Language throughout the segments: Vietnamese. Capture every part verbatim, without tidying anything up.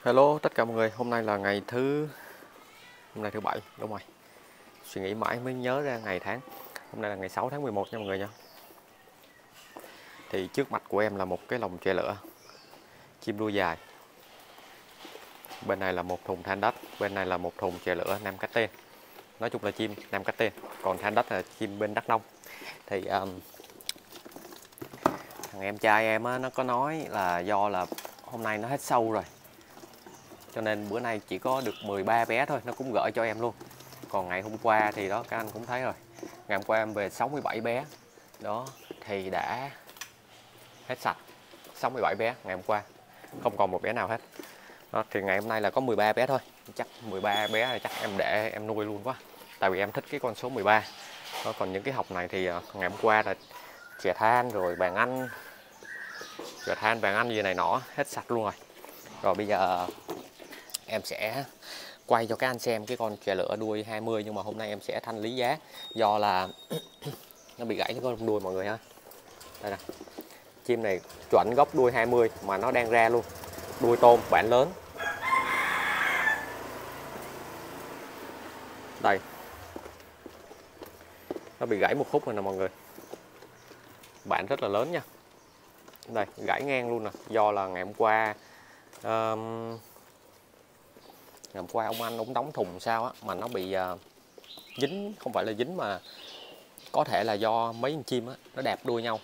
Hello tất cả mọi người, hôm nay là ngày thứ hôm nay thứ bảy, đúng rồi. Suy nghĩ mãi mới nhớ ra ngày tháng. Hôm nay là ngày sáu tháng mười một nha mọi người nha. Thì trước mặt của em là một cái lồng chòe lửa chim đuôi dài. Bên này là một thùng than đất, bên này là một thùng chòe lửa Nam Cát Tên. Nói chung là chim Nam Cát Tên, còn than đất là chim bên Đắk Nông. Thì um, thằng em trai em á, nó có nói là do là hôm nay nó hết sâu rồi, cho nên bữa nay chỉ có được mười ba bé thôi, nó cũng gửi cho em luôn. Còn ngày hôm qua thì đó, các anh cũng thấy rồi, ngày hôm qua em về sáu mươi bảy bé đó, thì đã hết sạch. Sáu mươi bảy bé ngày hôm qua, không còn một bé nào hết đó. Thì ngày hôm nay là có mười ba bé thôi, chắc mười ba bé là chắc em để em nuôi luôn quá, tại vì em thích cái con số mười ba đó. Còn những cái học này thì ngày hôm qua là chè than rồi bàn ăn, chè than bàn ăn gì này nọ hết sạch luôn rồi. Rồi bây giờ em sẽ quay cho các anh xem cái con chè lửa đuôi hai mươi, nhưng mà hôm nay em sẽ thanh lý giá do là nó bị gãy cái con đuôi mọi người ha. Đây nè, chim này chuẩn gốc đuôi hai mươi mà nó đang ra luôn, đuôi tôm bản lớn. Đây, nó bị gãy một khúc rồi nè mọi người, bản rất là lớn nha. Đây, gãy ngang luôn nè, do là ngày hôm qua um, ngày hôm qua ông anh ông đóng thùng sao á mà nó bị uh, dính, không phải là dính mà có thể là do mấy con chim á nó đạp đuôi nhau.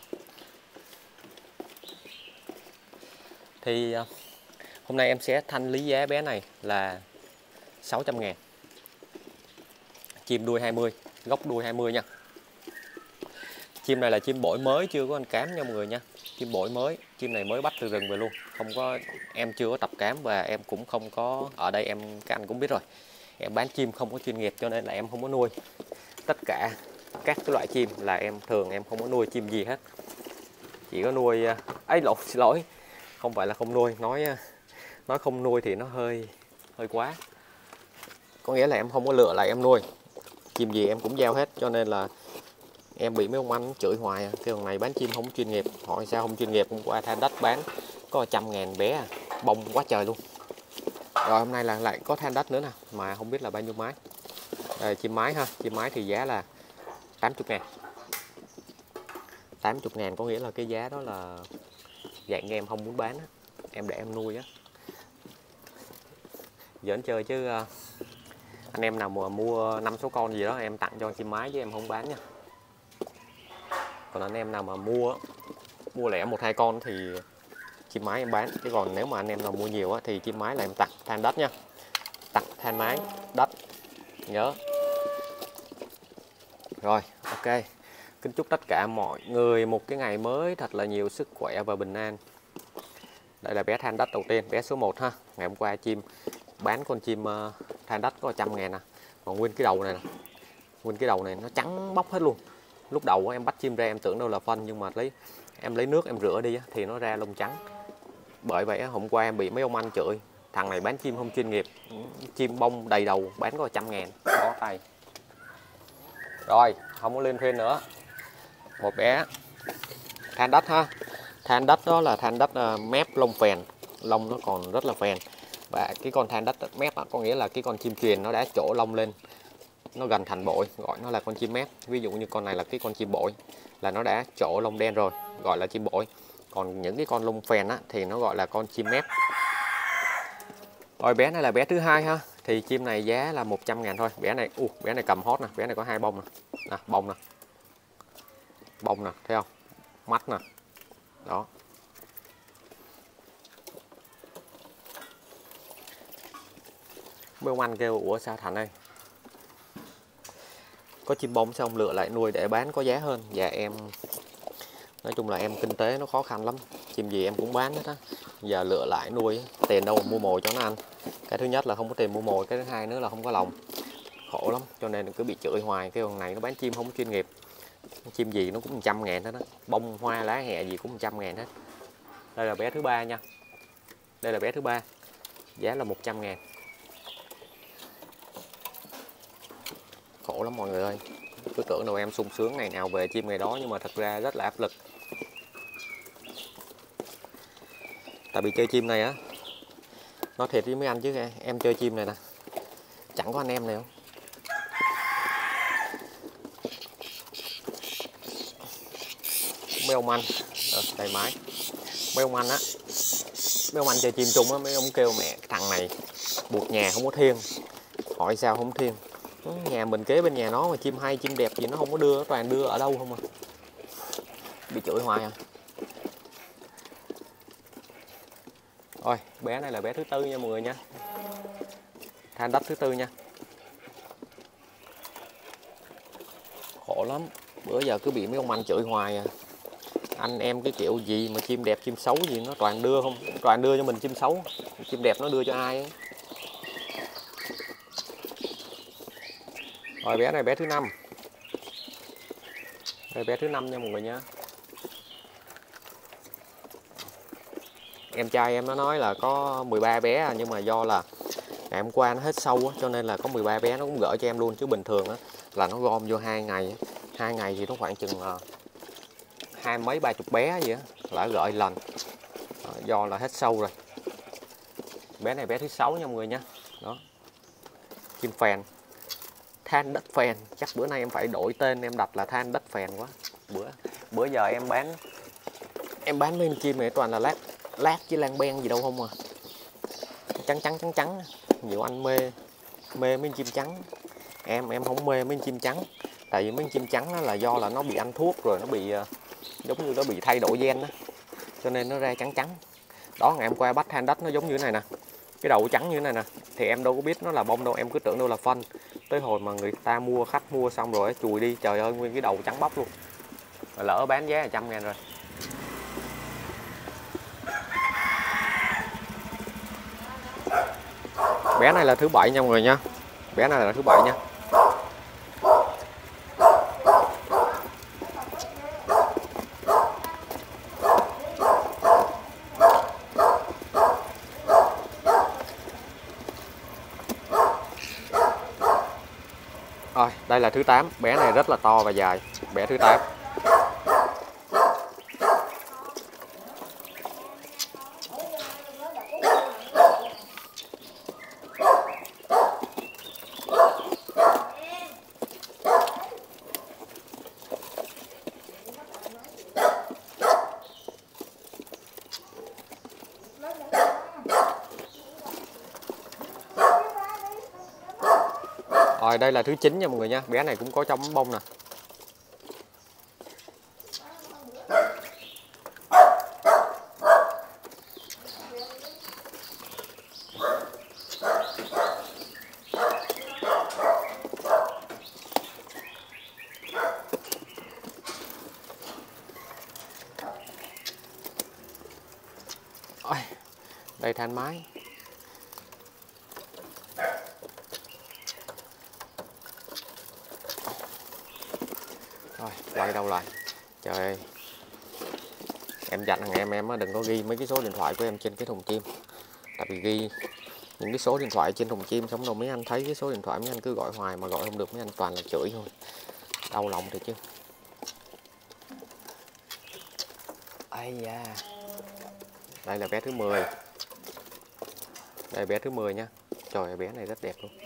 Thì uh, hôm nay em sẽ thanh lý giá bé này là sáu trăm ngàn. Chim đuôi hai mươi, gốc đuôi hai mươi nha. Chim này là chim bổi mới, chưa có anh cám nha mọi người nha. Chim bổi mới, chim này mới bắt từ rừng về luôn, không có, em chưa có tập cám và em cũng không có, ở đây em các anh cũng biết rồi, em bán chim không có chuyên nghiệp cho nên là em không có nuôi. Tất cả các cái loại chim là em thường em không có nuôi chim gì hết, chỉ có nuôi ấy, lộn, xin lỗi, không phải là không nuôi, nói nói không nuôi thì nó hơi hơi quá, có nghĩa là em không có lựa lại em nuôi chim gì em cũng giao hết, cho nên là em bị mấy ông anh chửi hoài à. Cái con này bán chim không chuyên nghiệp, hỏi sao không chuyên nghiệp, hôm qua than đất bán có trăm ngàn bé à, bông quá trời luôn. Rồi hôm nay là lại có than đất nữa nè, mà không biết là bao nhiêu mái. Đây, chim mái ha, chim mái thì giá là tám mươi ngàn. tám mươi ngàn có nghĩa là cái giá đó là dạng em không muốn bán á, em để em nuôi á, giỡn chơi chứ. Anh em nào mà mua năm sáu con gì đó em tặng cho chim mái chứ em không bán nha. Còn anh em nào mà mua mua lẻ một hai con thì chim mái em bán, chứ còn nếu mà anh em nào mua nhiều á, thì chim mái là em tặng than đất nha, tặng than mái đất nhớ. Rồi ok, kính chúc tất cả mọi người một cái ngày mới thật là nhiều sức khỏe và bình an. Đây là bé than đất đầu tiên, bé số một ha. Ngày hôm qua chim bán con chim uh, than đất có trăm ngàn nè, còn nguyên cái đầu này nè, nguyên cái đầu này nó trắng bóc hết luôn. Lúc đầu em bắt chim ra em tưởng đâu là phân, nhưng mà lấy em lấy nước em rửa đi thì nó ra lông trắng. Bởi vậy hôm qua em bị mấy ông anh chửi, thằng này bán chim không chuyên nghiệp, chim bông đầy đầu bán có trăm ngàn, có tay. Rồi không có lên thêm nữa, một bé than đất ha. Than đất đó là than đất uh, mép lông phèn, lông nó còn rất là phèn. Và cái con than đất mép đó, có nghĩa là cái con chim truyền nó đã trổ lông lên, nó gần thành bội, gọi nó là con chim mép. Ví dụ như con này là cái con chim bội, là nó đã trổ lông đen rồi, gọi là chim bội. Còn những cái con lông phèn á, thì nó gọi là con chim mép. Rồi bé này là bé thứ hai ha. Thì chim này giá là một trăm ngàn thôi. Bé này, uh, bé này cầm hot nè, bé này có hai bông nè, nè bông nè, bông nè, thấy không, mắt nè, đó. Mấy ông anh kêu ủa sao Thành ơi, có chim bông sao không lựa lại nuôi để bán có giá hơn. Và em nói chung là em kinh tế nó khó khăn lắm, chim gì em cũng bán hết á, giờ lựa lại nuôi tiền đâu mà mua mồi cho nó ăn. Cái thứ nhất là không có tiền mua mồi, cái thứ hai nữa là không có lòng, khổ lắm, cho nên cứ bị chửi hoài. Cái con này nó bán chim không chuyên nghiệp, chim gì nó cũng một trăm ngàn hết đó, bông hoa lá hẹ gì cũng một trăm ngàn hết. Đây là bé thứ ba nha, đây là bé thứ ba, giá là một trăm ngàn. Khổ lắm mọi người ơi, cứ tưởng đâu em sung sướng ngày nào về chim ngày đó, nhưng mà thật ra rất là áp lực. Tại vì chơi chim này á, Nói thiệt với mấy anh chứ em, em chơi chim này nè, chẳng có anh em nào. Mấy ông anh, ờ, đây máy. Mấy ông anh á, mấy ông anh chơi chim chung á, mấy ông kêu mẹ thằng này buộc nhà không có thiên. Hỏi sao không thiên? Nhà mình kế bên nhà nó mà chim hay chim đẹp gì nó không có đưa, toàn đưa ở đâu không à. Bị chửi hoài à. Rồi, bé này là bé thứ tư nha mọi người nha. Than đất thứ tư nha. Khổ lắm, bữa giờ cứ bị mấy ông anh chửi hoài à. Anh em cái kiểu gì mà chim đẹp chim xấu gì nó toàn đưa không, toàn đưa cho mình chim xấu, chim đẹp nó đưa cho ai ấy. Rồi bé này bé thứ năm. Đây bé thứ năm nha mọi người nha. Em trai em nó nói là có mười ba bé nhưng mà do là ngày hôm qua nó hết sâu á, cho nên là có mười ba bé nó cũng gửi cho em luôn, chứ bình thường á là nó gom vô hai ngày, hai ngày thì nó khoảng chừng hai mấy ba chục bé vậy á, là gửi lần. Do là hết sâu rồi. Bé này bé thứ sáu nha mọi người nha. Đó. Chim phèn. Than đất phèn, chắc bữa nay em phải đổi tên em đặt là than đất phèn quá. Bữa bữa giờ em bán em bán mấy con chim này toàn là lát lát với lan ben gì đâu không à. Trắng trắng trắng trắng. Nhiều anh mê mê mấy con chim trắng. Em em không mê mấy con chim trắng. Tại vì mấy con chim trắng là do là nó bị ăn thuốc rồi nó bị giống như nó bị thay đổi gen đó. Cho nên nó ra trắng trắng. Đó, ngày hôm qua bắt than đất nó giống như thế này nè. Cái đầu trắng như thế này nè. Thì em đâu có biết nó là bông đâu, em cứ tưởng đâu là phân. Tới hồi mà người ta mua, khách mua xong rồi chùi đi, trời ơi nguyên cái đầu trắng bóc luôn. Rồi lỡ bán giá là trăm ngàn rồi. Bé này là thứ bảy nha mọi người nha. Bé này là thứ bảy nha. Rồi, đây là thứ tám, bé này rất là to và dài, bé thứ tám. Rồi đây là thứ chín nha mọi người nha, bé này cũng có trong bông nè. Rồi, đây than mái. Rồi, quay đâu lại. Trời ơi. Em dặn thằng em em đừng có ghi mấy cái số điện thoại của em trên cái thùng chim. Tại vì ghi những cái số điện thoại trên thùng chim xong rồi mấy anh thấy cái số điện thoại mấy anh cứ gọi hoài mà gọi không được, mấy anh toàn là chửi thôi. Đau lòng thì chứ. Ây da. Đây là bé thứ mười. Đây bé thứ mười nha. Trời ơi, bé này rất đẹp luôn.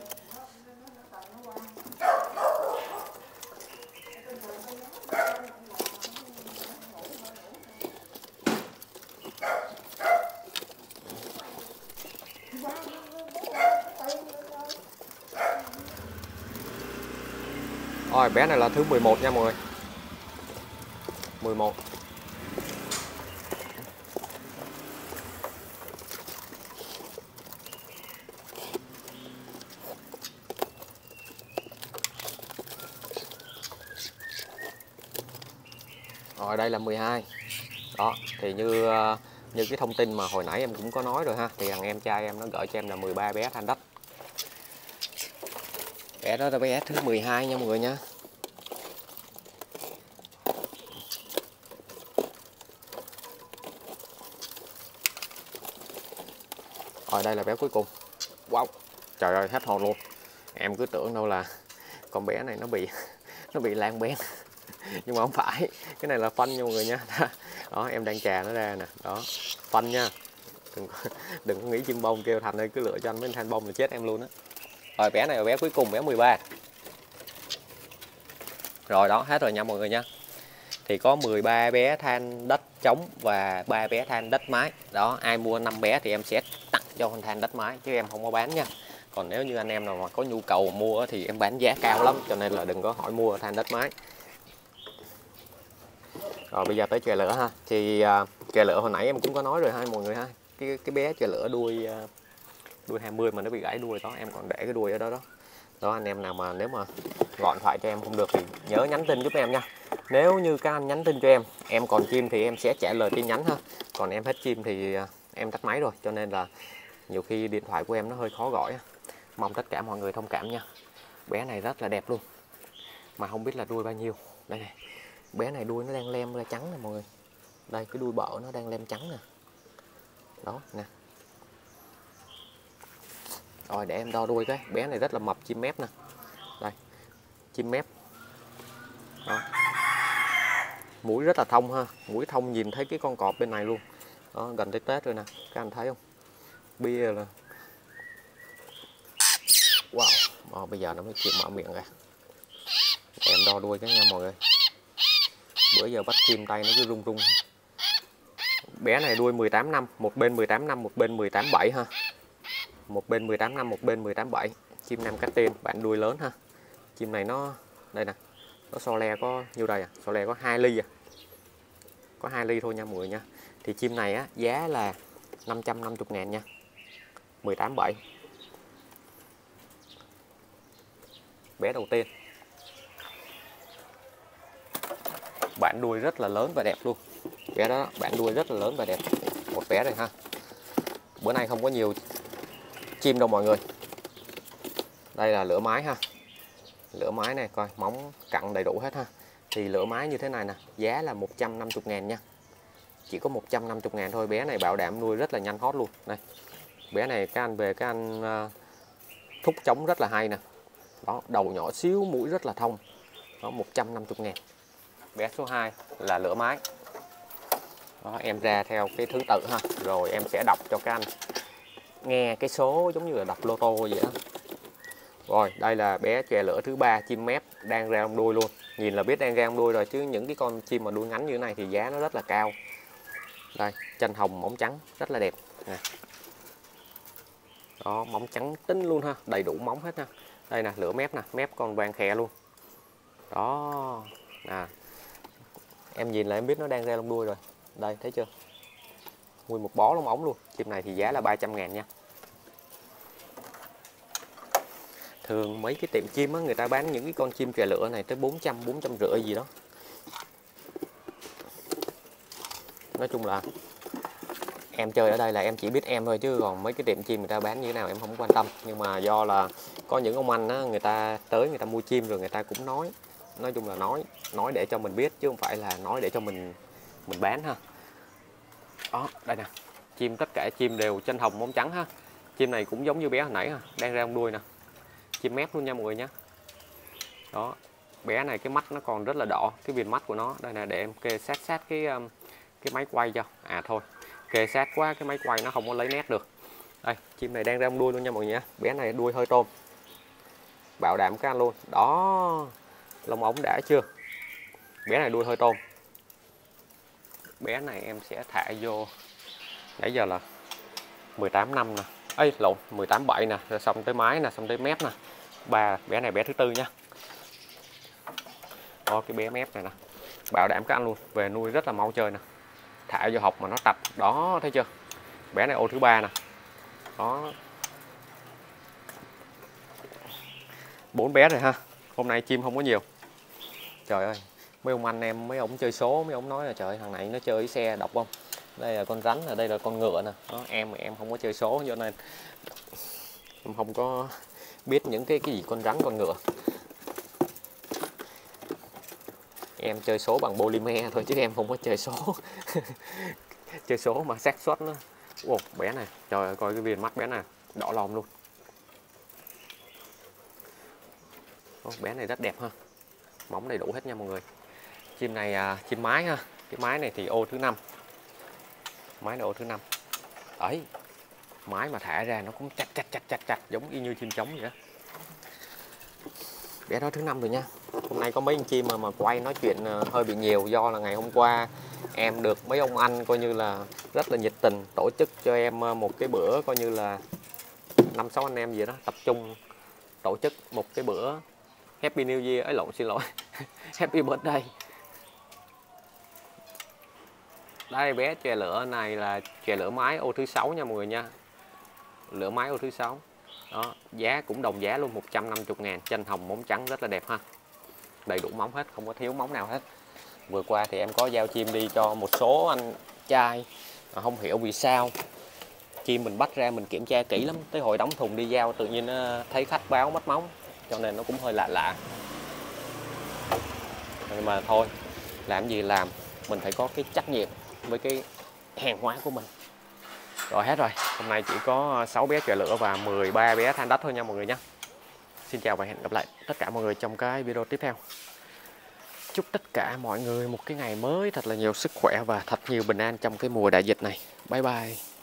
Rồi bé này là thứ mười một nha mọi người. mười một. Rồi đây là mười hai. Đó, thì như như cái thông tin mà hồi nãy em cũng có nói rồi ha, thì thằng em trai em nó gửi cho em là mười ba bé than đất. Bé đó là bé thứ mười hai nha mọi người nha. Rồi đây là bé cuối cùng. Wow, trời ơi hết hồn luôn. Em cứ tưởng đâu là con bé này nó bị nó bị lan ben. Nhưng mà không phải, cái này là phân nha mọi người nha. Đó, em đang chà nó ra nè, đó, phân nha. đừng đừng có nghĩ chim bông kêu Thành ơi cứ lựa cho anh mấy thanh bông là chết em luôn á. Rồi bé này là bé cuối cùng, bé mười ba. Rồi đó, hết rồi nha mọi người nha. Thì có mười ba bé than đất trống và ba bé than đất mái. Đó, ai mua năm bé thì em sẽ tặng cho con than đất mái chứ em không có bán nha. Còn nếu như anh em nào mà có nhu cầu mua thì em bán giá cao lắm, cho nên là đừng có hỏi mua than đất mái. Rồi bây giờ tới chòe lửa ha. Thì uh, chòe lửa hồi nãy em cũng có nói rồi ha mọi người ha. Cái cái bé chòe lửa đuôi uh, đuôi hai mươi mà nó bị gãy đuôi đó, em còn để cái đuôi ở đó đó. Đó, anh em nào mà nếu mà gọi điện thoại cho em không được thì nhớ nhắn tin giúp em nha. Nếu như các anh nhắn tin cho em, em còn chim thì em sẽ trả lời tin nhắn ha. Còn em hết chim thì em tắt máy rồi, cho nên là nhiều khi điện thoại của em nó hơi khó gọi. Mong tất cả mọi người thông cảm nha. Bé này rất là đẹp luôn, mà không biết là đuôi bao nhiêu. Đây này, bé này đuôi nó đang lem ra trắng nè mọi người. Đây, cái đuôi bợ nó đang lem trắng nè. Đó nè. Rồi để em đo đuôi cái. Bé này rất là mập, chim mép nè. Đây, chim mép. Đó. Mũi rất là thông ha, mũi thông nhìn thấy cái con cọp bên này luôn. Đó, gần tới Tết rồi nè, các anh thấy không? Bia là wow. Ờ, bây giờ nó mới chịu mở miệng ra. Em đo đuôi cái nha mọi người. Bữa giờ bắt chim tay nó cứ rung rung. Bé này đuôi mười tám năm, một bên mười tám năm, một bên mười tám bảy ha. Một bên mười tám năm, một bên mười tám bảy. Chim Nam Cát Tiên, bạn đuôi lớn ha. Chim này nó đây nè. Nó so le có nhiêu đây à? So le có hai ly à. Có hai ly thôi nha mọi người nha. Thì chim này á giá là năm trăm năm mươi ngàn nha. mười tám bảy. Bé đầu tiên. Bạn đuôi rất là lớn và đẹp luôn. Bé đó, bạn đuôi rất là lớn và đẹp. Một bé rồi ha. Bữa nay không có nhiều chim đâu mọi người. Đây là lửa mái ha. Lửa mái này coi móng cặn đầy đủ hết ha. Thì lửa mái như thế này nè, giá là một trăm năm mươi ngàn nha. Chỉ có một trăm năm mươi ngàn thôi. Bé này bảo đảm nuôi rất là nhanh hót luôn. Đây. Bé này các anh về các anh uh, thúc trống rất là hay nè. Đó, đầu nhỏ xíu, mũi rất là thông. Đó, một trăm năm mươi ngàn. Bé số hai là lửa mái. Đó, em ra theo cái thứ tự ha. Rồi em sẽ đọc cho các anh nghe cái số giống như là đọc lô tô vậy đó. Rồi, đây là bé chòe lửa thứ ba, chim mép đang ra ông đuôi luôn. Nhìn là biết đang ra ông đuôi rồi, chứ những cái con chim mà đuôi ngắn như thế này thì giá nó rất là cao. Đây, chân hồng móng trắng rất là đẹp nè. Đó, móng trắng tinh luôn ha, đầy đủ móng hết ha. Đây nè, lửa mép nè, mép con vàng khè luôn. Đó, nè. Em nhìn là em biết nó đang ra lông đuôi rồi. Đây, thấy chưa? Nguyên một bó lông ống luôn. Chim này thì giá là ba trăm ngàn nha. Thường mấy cái tiệm chim á, người ta bán những cái con chim chòe lửa này tới bốn trăm, bốn trăm rưỡi gì đó. Nói chung là em chơi ở đây là em chỉ biết em thôi, chứ còn mấy cái tiệm chim người ta bán như thế nào em không quan tâm. Nhưng mà do là có những ông anh á, người ta tới người ta mua chim rồi người ta cũng nói. Nói chung là nói nói để cho mình biết chứ không phải là nói để cho mình mình bán ha. Đó, đây nè. Chim tất cả chim đều chân hồng móng trắng ha. Chim này cũng giống như bé hồi nãy ha, đang ra đuôi nè. Chim mép luôn nha mọi người nhé. Đó, bé này cái mắt nó còn rất là đỏ, cái viền mắt của nó. Đây nè, để em kê sát sát cái cái máy quay cho. À thôi, kê sát quá cái máy quay nó không có lấy nét được. Đây, chim này đang ra đuôi luôn nha mọi người nhé. Bé này đuôi hơi tôm. Bảo đảm các anh luôn. Đó, lông ống đã chưa? Bé này đuôi hơi tôm. Bé này em sẽ thả vô. Nãy giờ là mười tám năm nè. Ê, lộn, mười tám bảy nè, rồi xong tới mái nè, xong tới mép nè. Ba, bé này bé thứ tư nha. Đó, cái bé mép này nè. Bảo đảm các anh luôn, về nuôi rất là mau chơi nè. Thả vô học mà nó tạch. Đó, thấy chưa? Bé này ô thứ ba nè. Đó. Bốn bé rồi ha. Hôm nay chim không có nhiều. Trời ơi, mấy ông anh em, mấy ông chơi số, mấy ông nói là trời ơi, thằng này nó chơi xe độc không? Đây là con rắn, ở đây là con ngựa nè. Đó, em em không có chơi số cho nên em không có biết những cái cái gì con rắn con ngựa. Em chơi số bằng polymer thôi chứ em không có chơi số. Chơi số mà xác suất nó. Ồ, bé này, trời ơi, coi cái viền mắt bé này đỏ lòm luôn. Ồ, bé này rất đẹp ha. Móng đầy đủ hết nha mọi người. Chim này à, chim mái ha. Cái mái này thì ô thứ năm. Mái này ô thứ năm. Ấy, mái mà thả ra nó cũng chặt chặt chặt chặt chặt giống y như chim trống vậy đó. Bé đó thứ năm rồi nha. Hôm nay có mấy anh chim mà mà quay nói chuyện hơi bị nhiều, do là ngày hôm qua em được mấy ông anh coi như là rất là nhiệt tình tổ chức cho em một cái bữa, coi như là năm sáu anh em gì đó tập trung tổ chức một cái bữa Happy New Year, ấy lộn xin lỗi Happy Birthday. Đây bé chè lửa này là chè lửa mái ô thứ sáu nha mọi người nha. Lửa mái ô thứ sáu. Đó, giá cũng đồng giá luôn, một trăm năm mươi ngàn, tranh hồng móng trắng rất là đẹp ha. Đầy đủ móng hết, không có thiếu móng nào hết. Vừa qua thì em có giao chim đi cho một số anh trai mà không hiểu vì sao chim mình bắt ra mình kiểm tra kỹ lắm, tới hồi đóng thùng đi giao tự nhiên thấy khách báo mất móng, cho nên nó cũng hơi lạ lạ. Nhưng mà thôi, làm gì làm, mình phải có cái trách nhiệm với cái hàng hóa của mình. Rồi hết rồi, hôm nay chỉ có sáu bé chọi lửa và mười ba bé than đất thôi nha mọi người nhé. Xin chào và hẹn gặp lại tất cả mọi người trong cái video tiếp theo. Chúc tất cả mọi người một cái ngày mới thật là nhiều sức khỏe và thật nhiều bình an trong cái mùa đại dịch này. Bye bye.